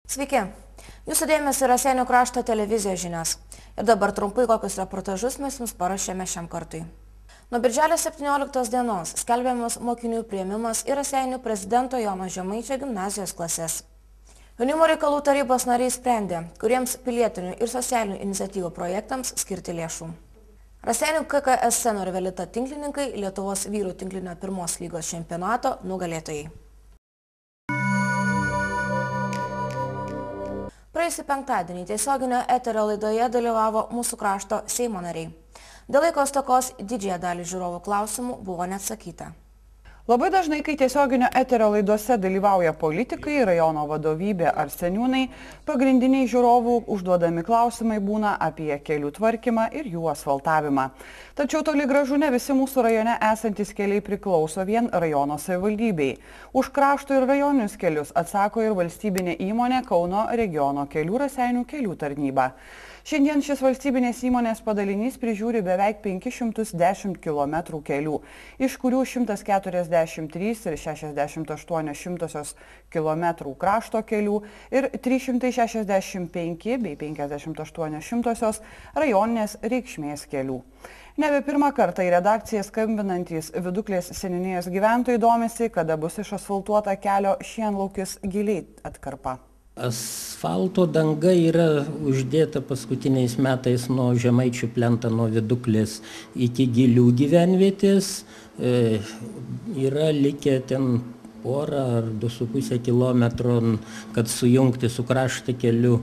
Sveiki, jūsų dėmesio Raseinių krašto televizijos žinios. Ir dabar trumpai kokius reportažus mes jums parašėme šiam kartui. Nuo birželio 17 dienos skelbiamas mokinių priėmimas į Raseinių prezidento Jono Žemaičio gimnazijos klases. Jaunimo reikalų tarybos nariai sprendė, kuriems pilietinių ir socialinių iniciatyvų projektams skirti lėšų. Raseinių KKSC Norvelita tinklininkai Lietuvos vyrų tinklinio pirmos lygos čempionato nugalėtojai. Praėjusį penktadienį tiesioginio eterio laidoje dalyvavo mūsų krašto Seimo nariai. Dėl laiko stokos didžiąją dalį žiūrovų klausimų buvo neatsakyta. Labai dažnai, kai tiesioginio eterio laidose dalyvauja politikai, rajono vadovybė ar seniūnai, pagrindiniai žiūrovų užduodami klausimai būna apie kelių tvarkymą ir jų asfaltavimą. Tačiau toli gražu ne visi mūsų rajone esantis keliai priklauso vien rajono savivaldybei. Už krašto ir rajoninius kelius atsako ir valstybinė įmonė Kauno regiono kelių Raseinių kelių tarnyba. Šiandien šis valstybinės įmonės padalinys prižiūri beveik 510 km kelių, iš kurių 143 ir 68 km krašto kelių ir 365 bei 58 rajoninės reikšmės kelių. Nebe pirmą kartą į redakciją skambinantys Viduklės seniūnijos gyventojai domisi, kada bus išasfaltuota kelio Šienlaukis Giliai atkarpa. Asfalto danga yra uždėta paskutiniais metais nuo Žemaičių plento, nuo Viduklės iki Gilių gyvenvietės. Yra likę ten porą ar 2,5 kilometro, kad sujungti su krašto keliu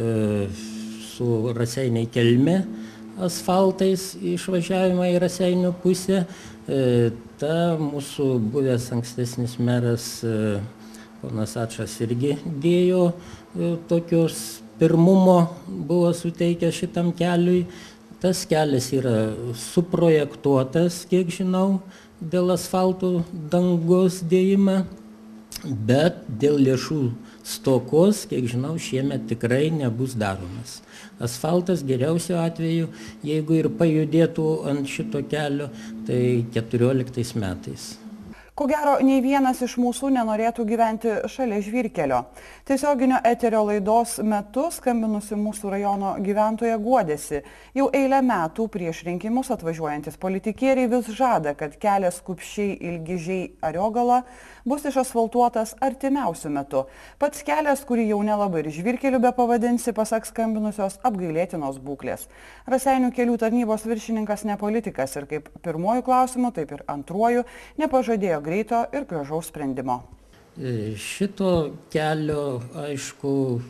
su Raseiniai Kelme asfaltais išvažiavimą į Raseinių pusę. Ta mūsų buvęs ankstesnis meras ponas Ačas irgi dėjo tokios pirmumo, buvo suteikę šitam keliui. Tas kelias yra suprojektuotas, kiek žinau, dėl asfalto dangos dėjimą, bet dėl lėšų stokos, kiek žinau, šiemet tikrai nebus daromas. Asfaltas geriausiu atveju, jeigu ir pajudėtų ant šito kelio, tai 14 metais. Ko gero, nei vienas iš mūsų nenorėtų gyventi šalia žvyrkelio. Tiesioginio eterio laidos metu skambinusi mūsų rajono gyventoja guodėsi. Jau eilę metų prieš rinkimus atvažiuojantis politikieriai vis žada, kad kelias Kupščiai Ilgižiai Ariogala bus išasfaltuotas artimiausiu metu. Pats kelias, kurį jau nelabai ir žvyrkeliu be pavadinsi, pasak skambinusios, apgailėtinos būklės. Raseinių kelių tarnybos viršininkas ne politikas ir kaip pirmuoju klausimu, taip ir antruoju nepažadėjo greito ir gražaus sprendimo. Šito kelio, aišku,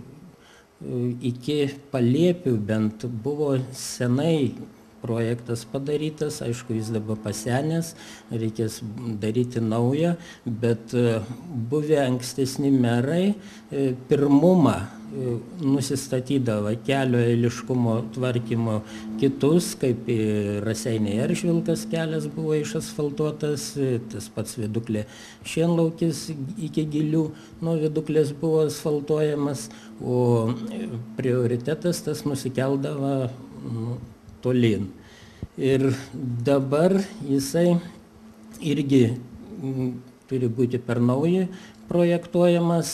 iki Paliepių bent buvo senai projektas padarytas, aišku, jis dabar pasenęs, reikės daryti naują, bet buvę ankstesni merai pirmumą nusistatydavo kelio eiliškumo tvarkymo kitus, kaip Raseiniai Eržvilkas kelias buvo išasfaltuotas, tas pats Viduklė Šienlaukis iki Gilių nuo Viduklės buvo asfaltuojamas, o prioritetas tas nusikeldavo tolyn. Ir dabar jisai irgi turi būti per naują projektuojamas,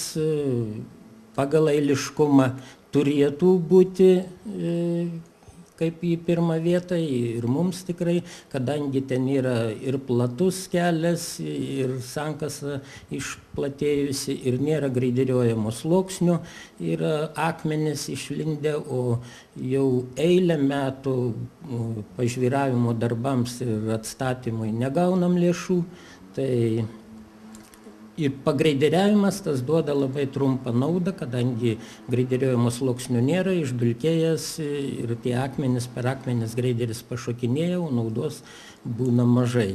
pagal eiliškumą turėtų būti kaip į pirmą vietą ir mums tikrai, kadangi ten yra ir platus kelias, ir sankasa išplatėjusi, ir nėra greideriuojamo sluoksnio, yra akmenys išlindę, o jau eilę metų pažvyravimo darbams ir atstatymui negaunam lėšų, tai ir pagreideriavimas tas duoda labai trumpą naudą, kadangi greideriuojamo sluoksnio nėra, išdulkėjęs ir tie akmenys per akmenis greideris pašokinėja, o naudos būna mažai.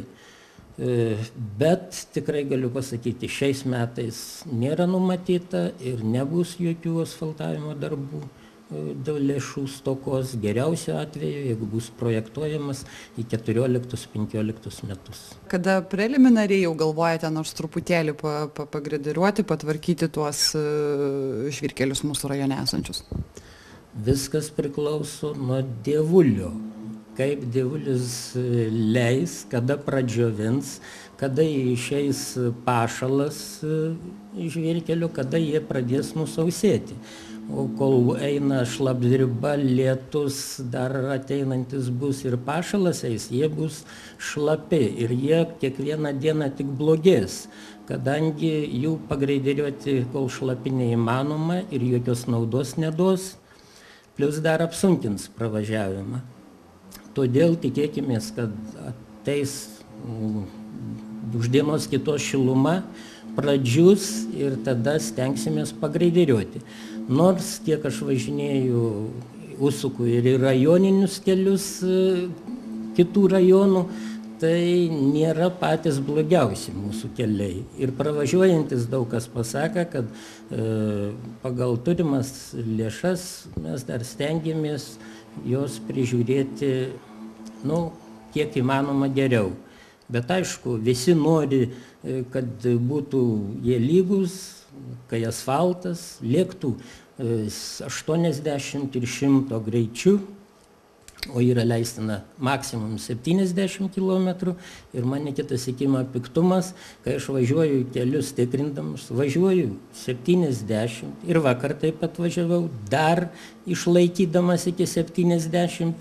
Bet tikrai galiu pasakyti, šiais metais nėra numatyta ir nebus jokių asfaltavimo darbų dėl lėšų stokos, geriausiu atveju, jeigu bus projektuojamas į 14-15 metus. Kada preliminariai jau galvojate nors truputėlį pagreideriuoti, patvarkyti tuos žvyrkelius mūsų rajone esančius? Viskas priklauso nuo dievulio. Kaip dievulis leis, kada pradžiovins, kada išeis pašalas iš žvyrkelio, kada jie pradės nusausėti. O kol eina šlapdriba, lietus, dar ateinantis bus ir pašalas eis, jie bus šlapi ir jie kiekvieną dieną tik blogės, kadangi jų pagreideriuoti kol šlapi neįmanoma ir jokios naudos neduos, plius dar apsunkins pravažiavimą. Todėl tikėkimės, kad ateis už dienos kitos šiluma, pradžius ir tada stengsimės pagreideriuoti. Nors kiek aš važinėju, užsuku ir į rajoninius kelius kitų rajonų, tai nėra patys blogiausi mūsų keliai. Ir pravažiuojantis daug kas pasakė, kad pagal turimas lėšas mes dar stengiamės jos prižiūrėti, kiek įmanoma geriau. Bet aišku, visi nori, kad būtų jie lygus, kai asfaltas lėktų 80 ir 100 greičiu, o yra leistina maksimum 70 km. Ir mane kitas įkima piktumas, kai aš važiuoju kelius tikrindamas, važiuoju 70 ir vakar taip pat važiavau, dar išlaikydamas iki 70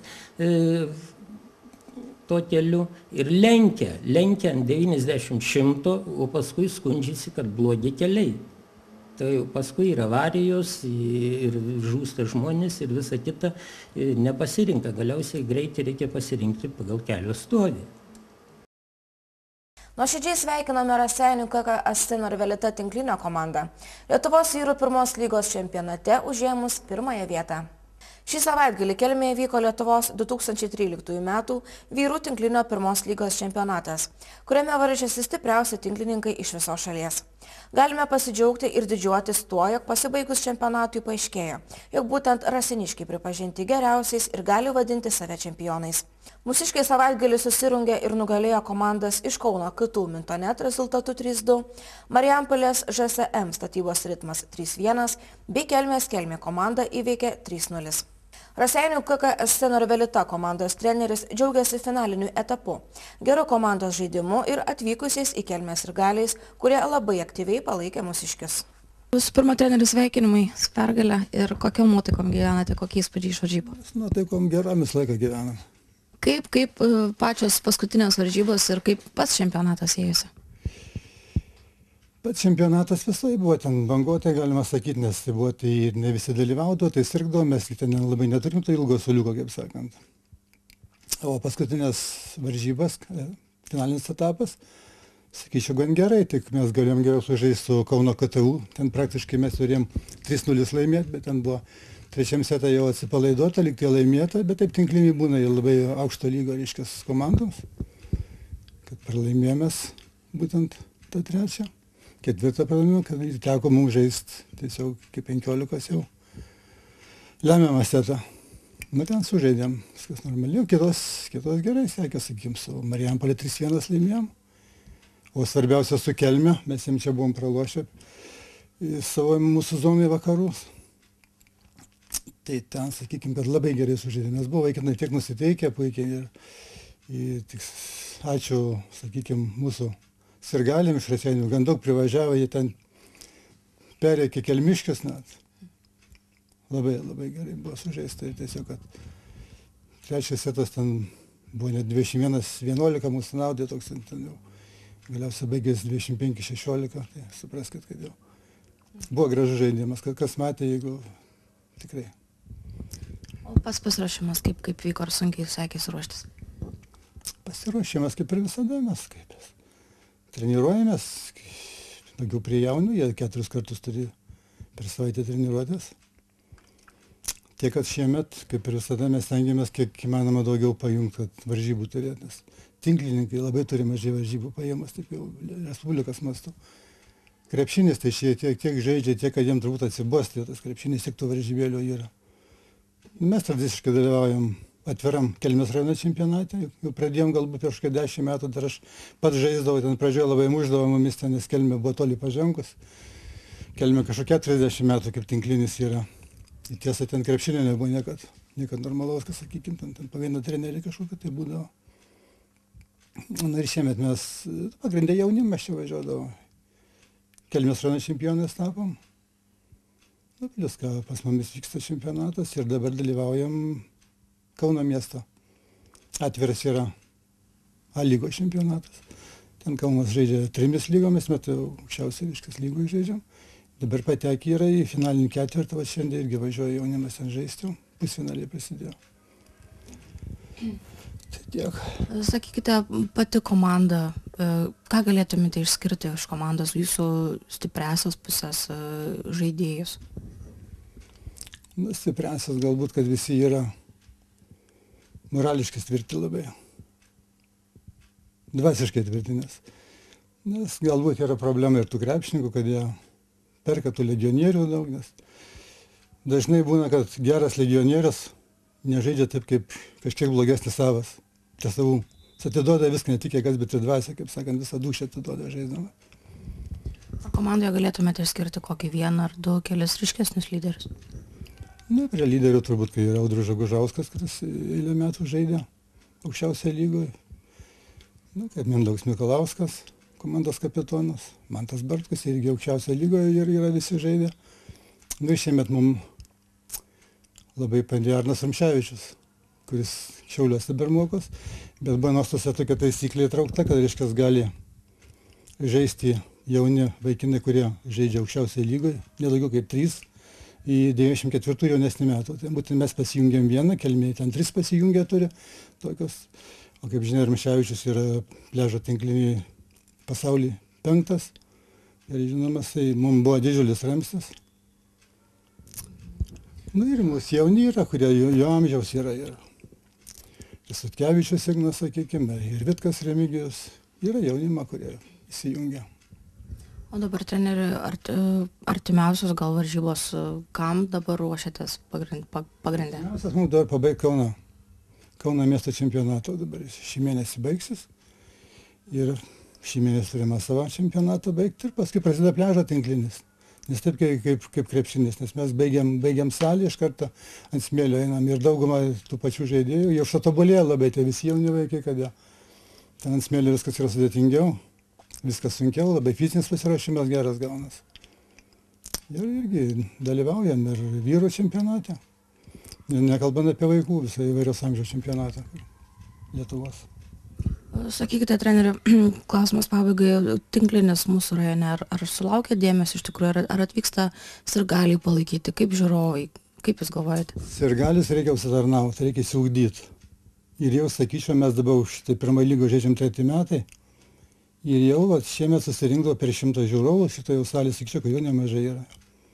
to keliu ir lenkia ant 90-100, o paskui skundžiasi, kad blogi keliai. Tai paskui yra avarijos ir žūsta žmonės ir visa kita nepasirinka. Galiausiai greitį reikia pasirinkti pagal kelio stovį. Nuoširdžiai sveikiname Raseinių KK Astin Norvelita tinklinio komandą. Lietuvos vyrų pirmos lygos čempionate užėmus pirmąją vietą. Šį savaitgalį Kelmėje vyko Lietuvos 2013 metų vyrų tinklinio pirmos lygos čempionatas, kuriame varžėsi stipriausi tinklininkai iš visos šalies. Galime pasidžiaugti ir didžiuotis tuo, jog pasibaigus čempionatui paaiškėjo, jog būtent raseniškiai pripažinti geriausiais ir gali vadinti save čempionais. Mūsiškiai savaitgalį susirungė ir nugalėjo komandas iš Kauno KTU Mintonet rezultatu 3-2, Marijampolės ŽSM statybos ritmas 3-1 bei Kelmės Kelmė komanda įveikė 3-0. Raseinių KK Astin Norvelita komandos treneris džiaugiasi finaliniu etapu, geru komandos žaidimu ir atvykusiais į Kelmės sirgaliais, kurie labai aktyviai palaikė mūsiškius. Visų pirma, treneris sveikinimai su pergale ir kokiam nuotaikom gyvenate, kokie įspūdžiai iš varžybų? Nuotaikom geram visą laiką gyvenam. Kaip pačios paskutinės varžybos ir kaip pats čempionatas ėjosi? Pats čempionatas visai buvo ten banguotai, galima sakyti, nes tai buvo, tai ne visi dalyvaudavo, tai sirgdavo, mes ten labai neturim to ilgo suoliuko, kaip sakant. O paskutinės varžybas, finalinis etapas, sakyčiau, gan gerai, tik mes galėjom geriau sužaisti su Kauno KTU, ten praktiškai mes turėjom 3-0 laimėti, bet ten buvo trečiam setą jau atsipalaiduota, lyg tai laimėta, bet taip tinkliniai būna jau labai aukšto lygio reiškias komandoms, kad pralaimėjomės būtent tą trečią. Ketvirtą pralaimėjimą, kad teko mums žaisti tiesiog iki 15 jau lemiamą setą. Ten sužaidėm, viskas normaliai, kitos gerai sekė, sakykim, su Marijampolė 3-1 laimėjom, o svarbiausia su Kelme, mes jiems čia buvom pralošę savo mūsų zonai vakarus. Tai ten, sakykim, kad labai gerai sužaidėm, nes buvo vaikinai tiek nusiteikę puikiai ir ačiū, sakykim, mūsų sirgalėm iš Raseinių, gan daug privažiavo, jie ten perėkė Kelmiškius net. Labai gerai buvo sužaista ir tiesiog, kad trečias setas ten buvo net 21-11 mūsų naudė, toks ten jau galiausiai baigėsi 25-16, tai supraskit, kad jau buvo gražus žaidimas, kad kas matė, jeigu tikrai. O pats pasiruošimas, kaip vyko, ar sunkiai sekėsi ruoštis? Pasiruošimas kaip ir visada mes treniruojamės, daugiau prie jaunų, jie 4 kartus turi per savaitę treniruotės. Tiek, kad šiemet, kaip ir visada, mes stengiamės kiek įmanoma daugiau pajungti, kad varžybų turėt, nes tinklininkai labai turi mažai varžybų paėmus, taip jau Respublikos mastu. Krepšinis tai šie tiek žaidžia, tiek, kad jiems turbūt atsibosti, tas krepšinis tiek tų varžybėlių yra. Mes tradiciškai dalyvaujam atviram Kelmės rajono čempionate, jau pradėjom galbūt prieš 10 metų, dar aš pats žaisdavau, ten pradžioje labai muždavo mumis ten, nes Kelmė buvo toli pažengus. Kelmė kažkokia 40 metų kaip tinklinis yra. Tiesa, ten krepšinio nebuvo niekad normalaus, kas sakykim, ten pavieno treneriai kažkokia tai būdavo. Na ir šiemet mes pagrindė jaunimas čia važiuodavo. Kelmės rajono čempionais tapom. Nu, plius ką, pas mumis vyksta čempionatas ir dabar dalyvaujam Kauno miesto. Atviras yra A lygos čempionatas. Ten Kaunas žaidžia 3 lygomis, mes jau aukščiausiai viskas lygoje žaidžiam. Dabar patekė yra į finalinį ketvirtą, va šiandien irgi važiuoja jaunimas ten žaisti, pusfinaliai prasidėjo. Tai tiek. Sakykite, pati komanda, ką galėtumėte išskirti iš komandos jūsų stipriasios pusės žaidėjus? Na, stipriasias galbūt, kad visi yra morališkai tvirti labai. Dvasiškai tvirti, nes galbūt yra problema ir tų krepšininkų, kad jie perka tų legionierių daug, nes dažnai būna, kad geras legionierius nežaidžia taip, kaip kažkiek blogesnis savas. Tai savų. Jis atiduoda viską, ne tik jėgas, bet ir dvasią, kaip sakant, visą dūšią atiduoda žaisdama. Ar komandoje galėtumėte išskirti kokį vieną ar du kelis ryškesnius lyderius? Na, prie lyderių turbūt, kai yra Audrius Žagužauskas, kuris eilę metų žaidė aukščiausioje lygoje. Na, kaip Mindaugas Mikalauskas, komandos kapitonas, Mantas Bartkus irgi aukščiausioje lygoje ir yra visi žaidę. Na, ir šiemet mums labai padėjo Arnas Ramševičius, kuris Šiauliuose dabar mokos, bet buvo nuostose tokia taisyklė įtraukta, kad reiškia gali žaisti jauni vaikinai, kurie žaidžia aukščiausioje lygoje, nedaugiau kaip 3 į 94 jaunesnį metų. Tai būtent mes pasijungėm vieną, Kelmėje ten 3 pasijungę turi tokios, o kaip žinia, Ramševičius yra pliažo tinklinį pasaulyje 5. Ir žinomas, tai mums buvo didžiulis ramstis. Na ir mūsų jauni yra, kurie jo amžiaus yra. Ir Sutkevičius Ignas, sakykime, ir Vitkas Remigijus. Yra jaunima, kurie įsijungia. O dabar, treneri, artimiausios gal varžybos, kam dabar ruošiatės pagrindę? Mes mums dabar pabaigti Kauno miesto čempionato. Dabar šį mėnesį baigsis. Ir šį mėnesį turime savo čempionatą baigti ir paskui prasideda pliažo tinklinis. Nes taip kaip krepšinis, nes mes baigiam salį, iš karto ant smėlio einam ir daugumą tų pačių žaidėjų, jie užtobulėja labai, tai visi jauni vaikai, kad jie ten ant smėlio viskas yra sudėtingiau, viskas sunkiau, labai fizinis pasiruošimas geras gaunas. Ir irgi dalyvaujam ir vyrų čempionate, nekalbant apie vaikų, visą įvairios amžiaus čempionatą Lietuvos. Sakykite, treneri, klausimas pabaigai, tinklinis mūsų rajone, ar sulaukia dėmesio iš tikrųjų, ar atvyksta sirgaliai palaikyti, kaip žiūrovai, kaip jūs galvojate? Sirgalis reikia užsitarnauti, reikia įsiugdyti. Ir jau, sakyčiau, mes dabar štai pirmą lygą žaidžiam 3 metai. Ir jau šiemet susirinkdavo per 100 žiūrovų, šito jau salės, sakyčiau, kad jau nemažai yra.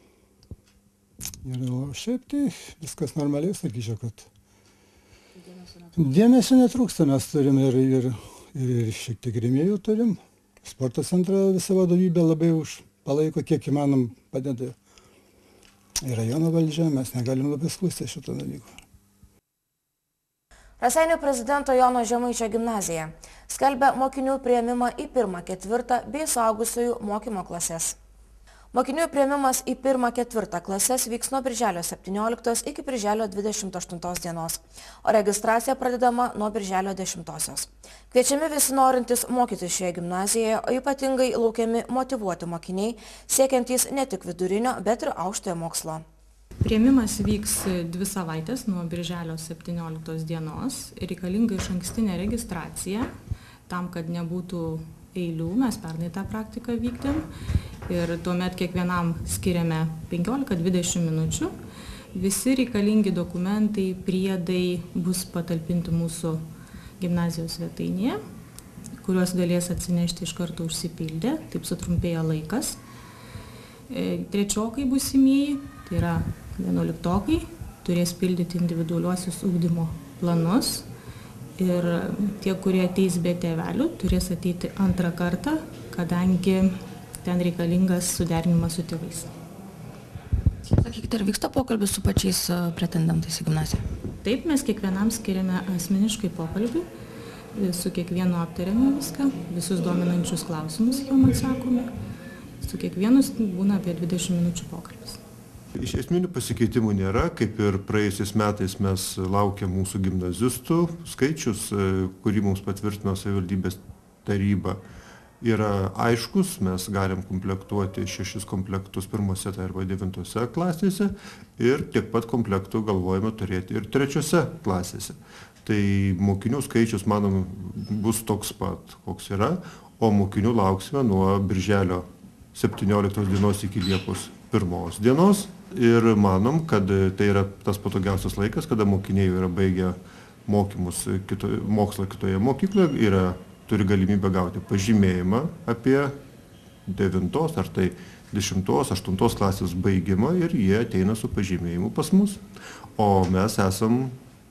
Ir šiaip tai viskas normaliai, sakyčiau, kad dėmesio netrūksta, mes turim ir šiek tiek rėmėjų turim. Sporto centro visa vadovybė labai palaiko, kiek įmanom padeda. Ir rajono valdžia, mes negalim labai skųsti šito dalyko. Raseinių prezidento Jono Žemaičio gimnazija skelbia mokinių priėmimą į 1-4 bei suaugusiųjų mokymo klases. Mokinių priėmimas į 1-4 klases vyks nuo birželio 17 iki birželio 28 dienos, o registracija pradedama nuo birželio 10. Kviečiami visi norintys mokytis šioje gimnazijoje, o ypatingai laukiami motyvuoti mokiniai, siekiantys ne tik vidurinio, bet ir aukštojo mokslo. Priėmimas vyks 2 savaitės nuo birželio 17 dienos. Reikalinga išankstinė registracija, tam, kad nebūtų eilių, mes pernai tą praktiką vykdėm. Ir tuomet kiekvienam skiriame 15-20 minučių. Visi reikalingi dokumentai, priedai bus patalpinti mūsų gimnazijos svetainėje, kuriuos galės atsinešti iš karto užsipildę, taip sutrumpėja laikas. Trečiokai būsimieji, tai yra 11-okai, turės pildyti individualiuosius ugdymo planus. Ir tie, kurie ateis be tėvelių, turės ateiti 2 kartą, kadangi ten reikalingas suderinimas su tėvais. Sakykite, ar vyksta pokalbis su pačiais pretendentais į gimnaziją? Taip, mes kiekvienam skiriame asmeniškai pokalbį, su kiekvienu aptarėme viską, visus dominančius klausimus jom atsakome. Su kiekvienu būna apie 20 minučių pokalbis. Iš esminių pasikeitimų nėra, kaip ir praėjusiais metais mes laukiam mūsų gimnazistų skaičius, kurį mums patvirtino savivaldybės taryba. Yra aiškus, mes galim komplektuoti 6 komplektus 1 arba 9 klasėse ir tiek pat komplektų galvojame turėti ir 3 klasėse. Tai mokinių skaičius, manom, bus toks pat, koks yra, o mokinių lauksime nuo birželio 17 dienos iki Liepos 1 dienos ir manom, kad tai yra tas patogiausias laikas, kada mokiniai jau yra baigę mokslą kitoje mokykloje, turi galimybę gauti pažymėjimą apie 9 ar tai 10, 8 klasės baigimą ir jie ateina su pažymėjimu pas mus. O mes esam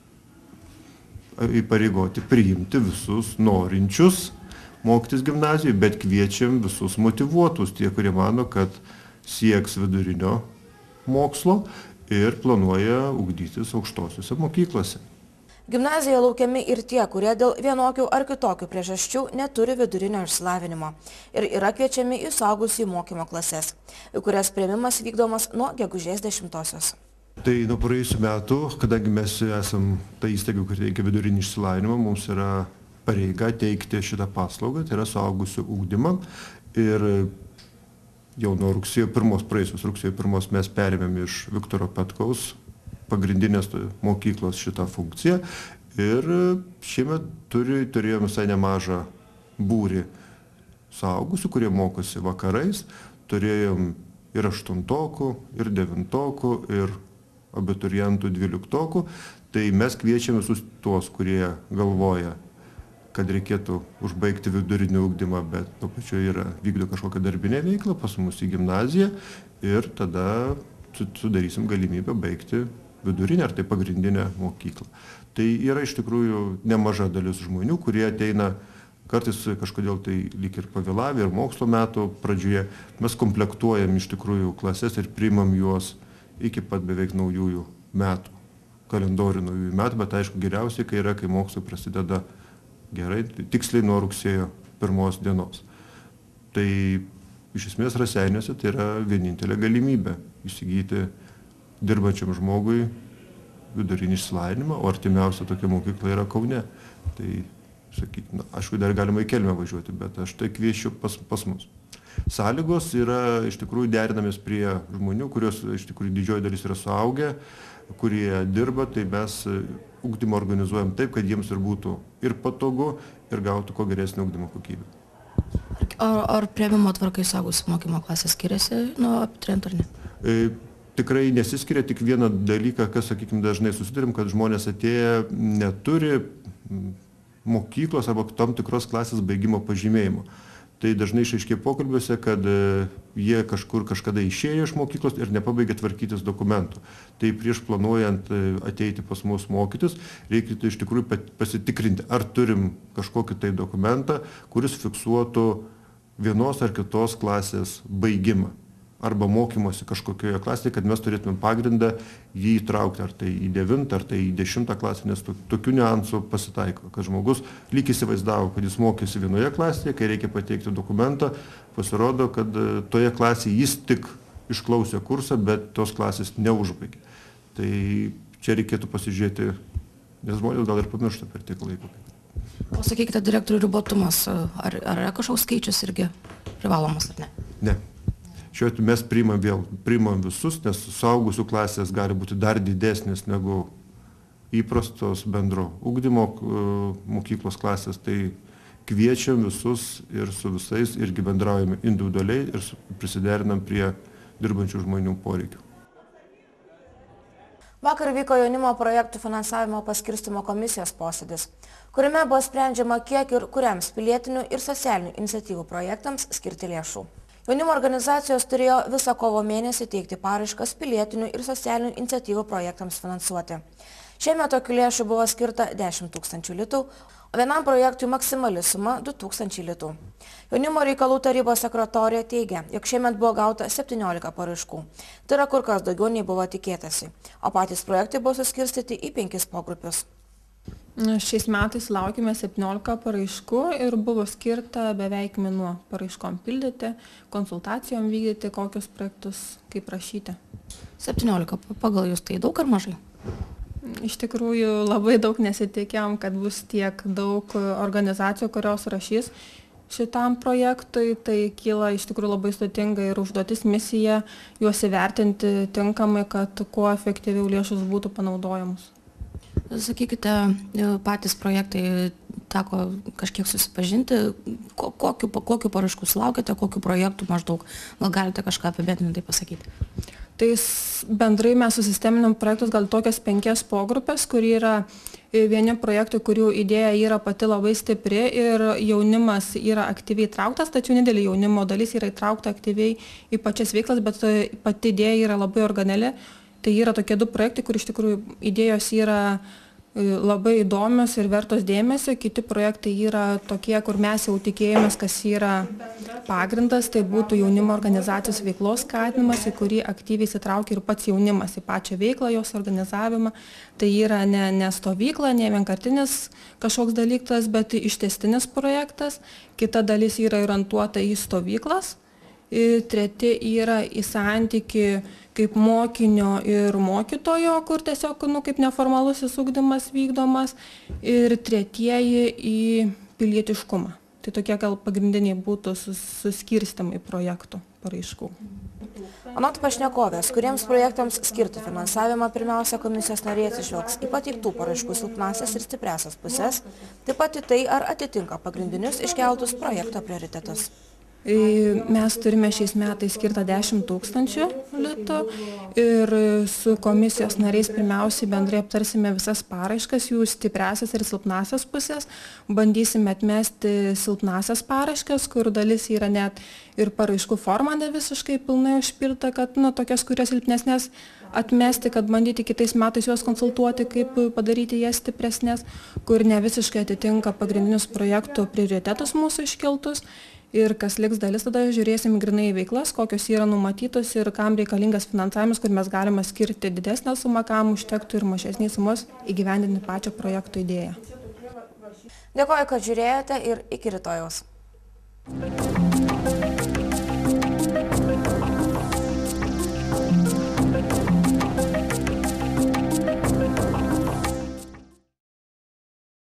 įpareigoti priimti visus norinčius mokytis gimnazijoje, bet kviečiam visus motyvuotus, tie, kurie mano, kad sieks vidurinio mokslo ir planuoja ugdytis aukštosiuose mokyklose. Gimnazijoje laukiami ir tie, kurie dėl vienokių ar kitokių priežasčių neturi vidurinio išsilavinimo ir yra kviečiami į suaugusiųjų mokymo klases, į kurias priėmimas vykdomas nuo gegužės 10-osios. Tai nuo praėjusių metų, kadangi mes esam ta įstaiga, kur teikia vidurinį išsilavinimą, mums yra pareiga teikti šitą paslaugą, tai yra suaugusių ugdymą. Ir jau nuo praėjusios rugsėjo 1 mes perėmėm iš Viktoro Petkaus pagrindinės mokyklos šitą funkciją ir šiemet turėjome visai nemažą būrį suaugusių, kurie mokosi vakarais. Turėjom ir 8-okų, ir 9-okų, ir abiturientų 12-okų. Tai mes kviečiame visus tuos, kurie galvoja, kad reikėtų užbaigti vidurinį ugdymą, bet tuo pačiu vykdo kažkokią darbinę veiklą pas mus į gimnaziją ir tada sudarysim galimybę baigti vidurinę ar tai pagrindinę mokyklą. Tai yra iš tikrųjų nemaža dalis žmonių, kurie ateina kartais kažkodėl tai lyg ir pavėlavę ir mokslo metų pradžioje. Mes komplektuojam iš tikrųjų klases ir priimam juos iki pat beveik naujųjų metų, kalendorių naujųjų metų, bet aišku geriausiai, kai mokslai prasideda gerai, tiksliai nuo rugsėjo 1 dienos. Tai iš esmės Raseiniuose tai yra vienintelė galimybė įsigyti dirbančiam žmogui vidurinį išsilavinimą, o artimiausia tokia mokykla yra Kaune. Tai, sakykime, aišku, dar galima į Kelmę važiuoti, bet aš tai kviečiu pas mus. Sąlygos yra iš tikrųjų derinamės prie žmonių, kurios iš tikrųjų didžioji dalis yra suaugę, kurie dirba, tai mes ugdymą organizuojam taip, kad jiems ir būtų ir patogu, ir gautų kuo geresnį ugdymo kokybę. Ar priėmimo tvarkai suaugusių mokymo klasės skiriasi nuo abiturientų ar ne? Tikrai nesiskiria, tik vieną dalyką, kas, sakykime, dažnai susidurim, kad žmonės atėję neturi mokyklos arba tam tikros klasės baigimo pažymėjimo. Tai dažnai išaiškėja pokalbiuose, kad jie kažkada išėjo iš mokyklos ir nepabaigė tvarkytis dokumentų. Tai prieš planuojant ateiti pas mus mokytis, reikėtų iš tikrųjų pasitikrinti, ar turim kažkokį tai dokumentą, kuris fiksuotų vienos ar kitos klasės baigimą arba mokymosi kažkokioje klasėje, kad mes turėtume pagrindą jį įtraukti, ar tai į 9, ar tai į 10 klasę, nes tokių niuansų pasitaiko, kad žmogus lyg įsivaizdavo, kad jis mokėsi vienoje klasėje, kai reikia pateikti dokumentą, pasirodo, kad toje klasėje jis tik išklausė kursą, bet tos klasės neužbaigė. Tai čia reikėtų pasižiūrėti, nes žmonės gal ir pamiršta per tiek laiko. O sakykite, direktorių ribotumas, ar yra kažkoks skaičius irgi privalomas ar ne? Ne. Šiuo atveju mes priimam visus, nes suaugusių klasės gali būti dar didesnės negu įprastos bendro ugdymo mokyklos klasės, tai kviečiam visus ir su visais irgi bendraujame individualiai ir prisiderinam prie dirbančių žmonių poreikių. Vakar vyko jaunimo projektų finansavimo paskirstymo komisijos posėdis, kuriame buvo sprendžiama, kiek ir kuriams pilietinių ir socialinių iniciatyvų projektams skirti lėšų. Jaunimo organizacijos turėjo visą kovo mėnesį teikti paraiškas pilietinių ir socialinių iniciatyvų projektams finansuoti. Šiemet tokių lėšų buvo skirta 10 000 litų, o vienam projektui maksimali suma 2000 litų. Jaunimo reikalų tarybos sekretorė teigia, jog šiemet buvo gauta 17 paraiškų. Tai yra kur kas daugiau nei buvo tikėtasi, o patys projektai buvo suskirstyti į 5 pogrupius. Šiais metais laukime 17 paraiškų ir buvo skirta beveik mėnuo paraiškom pildyti, konsultacijom vykdyti, kokius projektus kaip prašyti. 17. Pagal jūs tai daug ar mažai? Iš tikrųjų labai daug nesitikėjom, kad bus tiek daug organizacijų, kurios rašys šitam projektui. Tai kyla iš tikrųjų labai sudėtinga ir užduotis misija juos įvertinti tinkamai, kad kuo efektyviau lėšos būtų panaudojamos. Sakykite, patys projektai teko kažkiek susipažinti, kokiu paraiškų sulaukėte, kokiu projektų maždaug, gal galite kažką apibendrintai pasakyti? Tai bendrai mes susisteminam projektus gal tokias 5 pogrupės, kur yra vieni projektai, kurių idėja yra pati labai stipri ir jaunimas yra aktyviai įtrauktas, tačiau nedidelė jaunimo dalis yra įtraukta aktyviai į pačias veiklas, bet pati idėja yra labai originali. Tai yra tokie 2 projektai, kur iš tikrųjų idėjos yra labai įdomios ir vertos dėmesio. Kiti projektai yra tokie, kur mes jau tikėjomės, kas yra pagrindas, tai būtų jaunimo organizacijos veiklos skatinimas, į kurį aktyviai įsitraukia ir pats jaunimas į pačią veiklą, jos organizavimą. Tai yra ne stovykla, ne vienkartinis kažkoks dalykas, bet ištęstinis projektas. Kita dalis yra orientuota į stovyklas. Ir treti yra į santykį kaip mokinio ir mokytojo, kur tiesiog kaip neformalusis ugdymas vykdomas. Ir tretieji į pilietiškumą. Tai tokie gal pagrindiniai būtų suskirstymai projektų paraiškų. Anot pašnekovės, kuriems projektams skirti finansavimą, pirmiausia komisijos nariai atsižvelgs į pateiktų paraiškų silpnąsias ir stipriasias pusės, taip pat į tai, ar atitinka pagrindinius iškeltus projekto prioritetus. Mes turime šiais metais skirtą 10 000 litų ir su komisijos nariais pirmiausiai bendrai aptarsime visas paraiškas, jų stipriasias ir silpnasias pusės. Bandysime atmesti silpnasias paraiškas, kur dalis yra net ir paraiškų forma ne visiškai pilnai užpilta, kad tokias, kurias silpnesnės atmesti, kad bandyti kitais metais juos konsultuoti, kaip padaryti jas stipresnės, kur ne visiškai atitinka pagrindinius projektų prioritetus mūsų iškeltus. Ir kas liks dalis, tada žiūrėsim grinai į veiklas, kokios yra numatytos ir kam reikalingas finansavimas, kur mes galime skirti didesnę sumą, kam užtektų ir mažesnės sumos įgyvendinti pačią projekto idėją. Dėkoju, kad žiūrėjote ir iki rytojaus.